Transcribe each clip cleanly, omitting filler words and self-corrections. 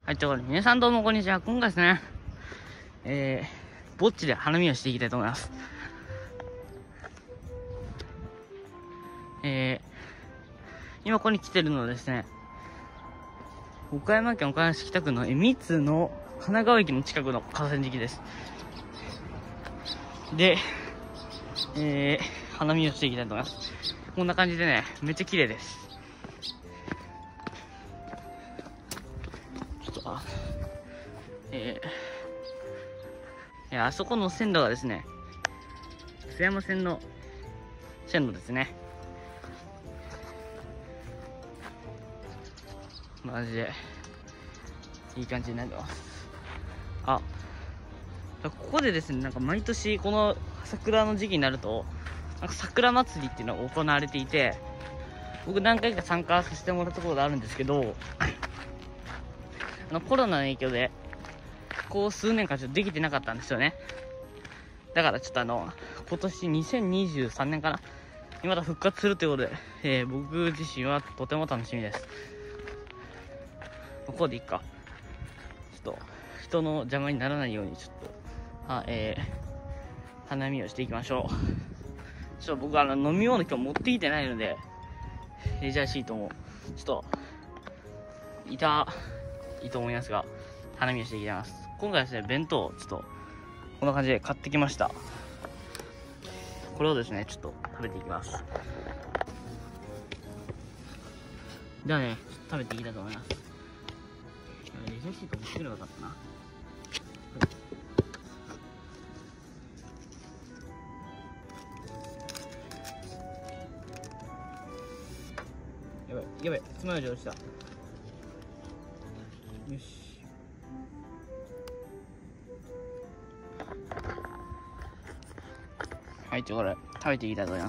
はい、ということで、皆さんどうもこんにちは。今回ですね、ぼっちで花見をしていきたいと思います。今ここに来てるのはですね、岡山県岡山市北区の三津の神奈川駅の近くの河川敷です。で、花見をしていきたいと思います。こんな感じでね、めっちゃ綺麗です。ちょっと、あそこの線路がですね、津山線の線路ですね。マジでいい感じになってます。あ、ここでですね、なんか毎年この桜の時期になると、なんか桜祭りっていうのが行われていて、僕何回か参加させてもらったことがあるんですけど、コロナの影響でここ数年間ちょっとできてなかったんですよね。だからちょっと今年2023年かなにまた復活するということで、僕自身はとても楽しみです。ここでいいか。ちょっと人の邪魔にならないようにちょっと花見をしていきましょう。ちょっと僕飲み物今日持ってきてないので、じゃあシートもちょっといいと思いますが、花見をしていきます。今回はですね、弁当をちょっとこんな感じで買ってきました。これをですね、ちょっと食べていきます。ではね、食べていきたいと思います。レジャーシート持ってくればよかったな。やばい、つまようじ落ちた。よし。はい、これ食べていきたいと思います。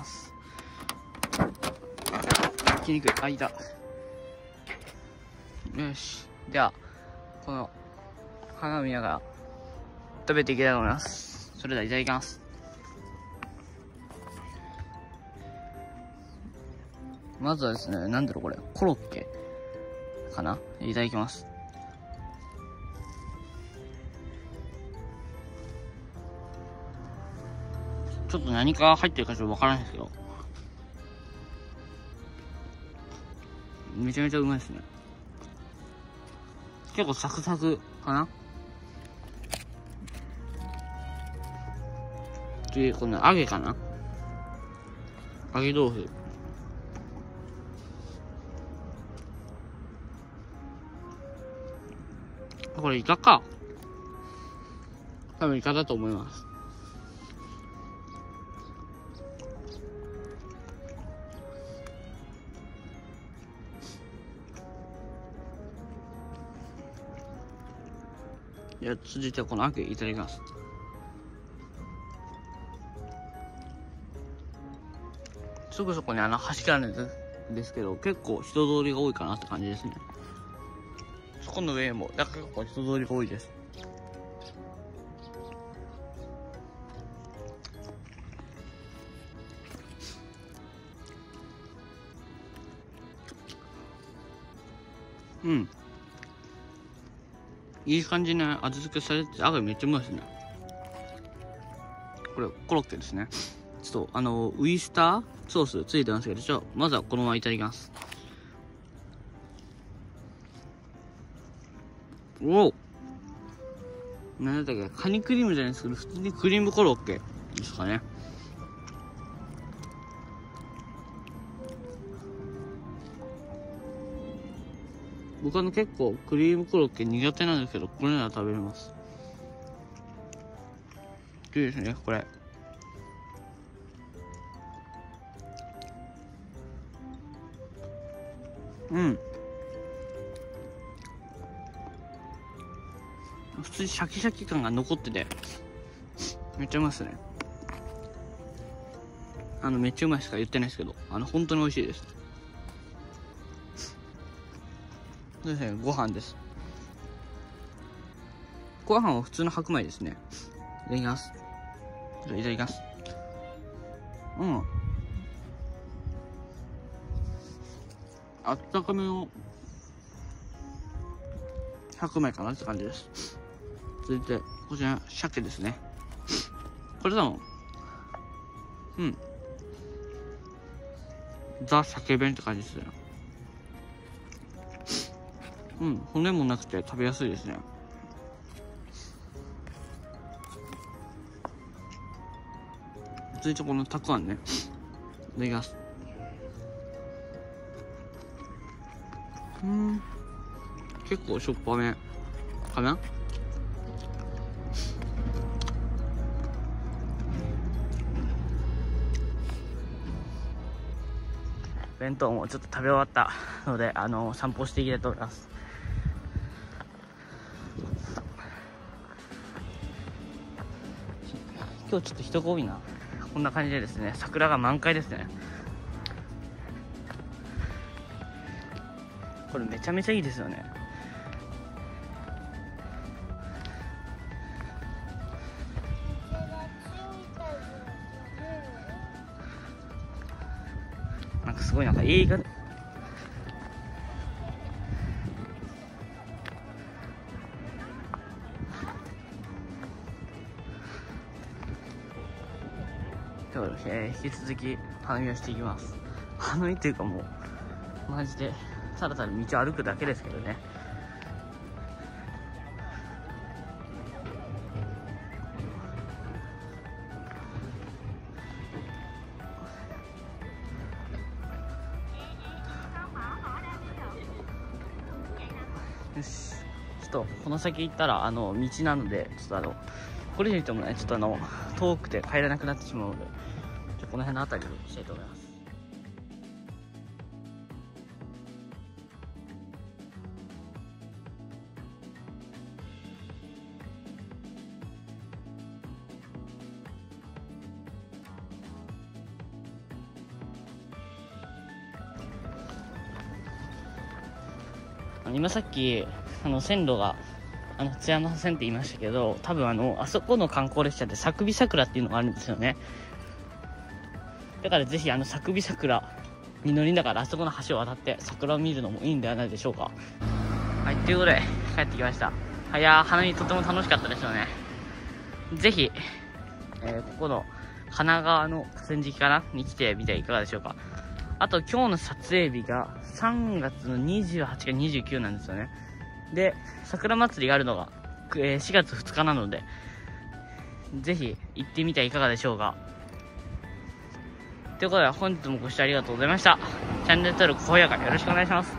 切りにくい。あ、いた。よし。では、この花を見ながら食べていきたいと思います。それではいただきます。まずはですね、なんだろうこれ、コロッケかな。いただきます。ちょっと何か入ってるかちょっとわからないですけど、めちゃめちゃうまいですね。結構サクサクかな。で、この揚げかな、揚げ豆腐。これイカか。多分イカだと思います。続いてはこの揚げいただきます。すぐそこに橋があるんですけど、結構人通りが多いかなって感じですね。そこの上もだから結構人通りが多いです。うん、いい感じに味付けされて、揚げめっちゃうまいですね。これコロッケですね。ちょっとウイスターソースついてますけど、まずはこのままいただきます。おお、なんだっけ、カニクリームじゃないですけど、普通にクリームコロッケですかね。僕結構クリームコロッケ苦手なんですけど、これなら食べれます。いいですね、これ。うん。普通にシャキシャキ感が残ってて、めっちゃうまいですね。めっちゃうまいしか言ってないですけど、本当に美味しいです。でですね、ご飯です。ご飯は普通の白米ですね。いただきます。いただきます。うん。あったかめの白米かなって感じです。続いて、こちら、鮭ですね。これだもん。ザ鮭弁って感じですね。骨もなくて食べやすいですね。続いてこのたくあんね。いただきます。結構しょっぱめかな。弁当もちょっと食べ終わったので、散歩していきたいと思います。今日ちょっと人が多いな。こんな感じでですね、桜が満開ですね。これめちゃめちゃいいですよね。なんかすごい映画引き続き花見をしていきます。花見っていうかもうマジでただただ道を歩くだけですけどね。よし、ちょっとこの先行ったら道なので、ちょっとこれ以上行ってもね、ちょっと遠くて帰れなくなってしまうので、この辺の辺りにしたいと思います。今さっき線路が津山線って言いましたけど、多分あそこの観光列車でさくび桜っていうのがあるんですよね。だからぜひさくび桜に乗りながらあそこの橋を渡って桜を見るのもいいんではないでしょうか。はい、ということで帰ってきました。いやー、花見とても楽しかったですよね。ぜひ、ここの神奈川の河川敷かなに来てみてはいかがでしょうか。あと今日の撮影日が3月の28か29なんですよね。で、桜祭りがあるのが4月2日なので、ぜひ行ってみてはいかがでしょうか。ということで本日もご視聴ありがとうございました。チャンネル登録、高評価よろしくお願いします。